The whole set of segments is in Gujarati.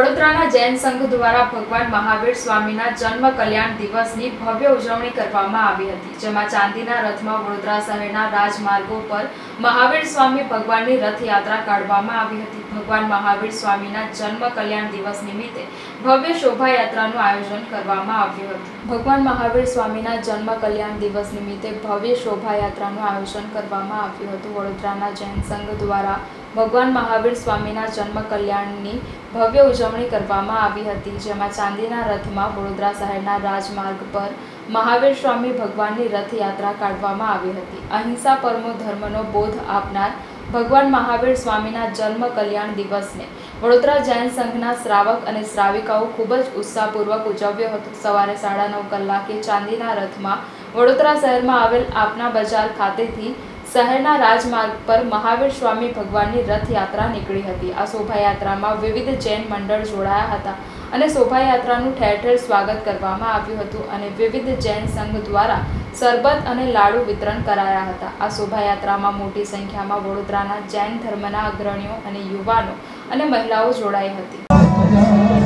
વડોદરાના જૈન સંઘ દ્વારા ભગવાન મહાવીર સ્વામીના જન્મ કલ્યાણ દિવસની ભવ્ય ઉજવણી કરવામાં આવી હતી, જેમાં ચાંદીના રથમાં વડોદરા શહેરના રાજમાર્ગો પર મહાવીર સ્વામી ભગવાનની રથયાત્રા કાઢવામાં આવી હતી। ભગવાન મહાવીર સ્વામીના જન્મ કલ્યાણ દિવસ નિમિત્તે ભવ્ય શોભાયાત્રાનું આયોજન કરવામાં આવ્યું હતું। ભગવાન મહાવીર સ્વામીના જન્મ કલ્યાણ દિવસ નિમિત્તે ભવ્ય શોભાયાત્રાનું આયોજન કરવામાં આવ્યું હતું। વડોદરાના જૈન સંઘ દ્વારા ભગવાન મહાવીર સ્વામીના જન્મ કલ્યાણની ભવ્ય ઉજવણી કરવામાં આવી હતી, જેમાં ચાંદીના રથમાં વડોદરા શહેરના રાજમાર્ગ પર મહાવીર સ્વામી ભગવાનની રથયાત્રા કાઢવામાં આવી હતી। અહિંસા પરમો ધર્મનો બોધ આપનાર ભગવાન મહાવીર સ્વામીના જન્મ કલ્યાણ દિવસને વડોદરા જૈન સંઘના શ્રાવક અને શ્રાવિકાઓ ખૂબ જ ઉત્સાહપૂર્વક ઉજવ્યો હતો। સવારે 9:30 કલાકે ચાંદીના રથમાં વડોદરા શહેરમાં આવેલ આપના બજાર ખાતેથી શહેરના રાજમાર્ગ પર મહાવીર સ્વામી ભગવાનની રથયાત્રા નીકળી હતી। આ શોભાયાત્રામાં વિવિધ જૈન મંડળ જોડાયા હતા અને શોભાયાત્રાનું ઠેર ઠેર સ્વાગત કરવામાં આવ્યું હતું અને વિવિધ જૈન સંઘ દ્વારા શરબત અને લાડુ વિતરણ કરાયા હતા। આ શોભાયાત્રામાં મોટી સંખ્યામાં વડોદરાના જૈન ધર્મના અગ્રણીઓ અને યુવાનો અને મહિલાઓ જોડાઈ હતી।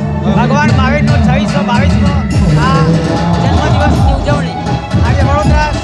ભગવાન મહાવીરનો 2622મો આ જન્મદિવસની ઉજવણી આજે વડોદરા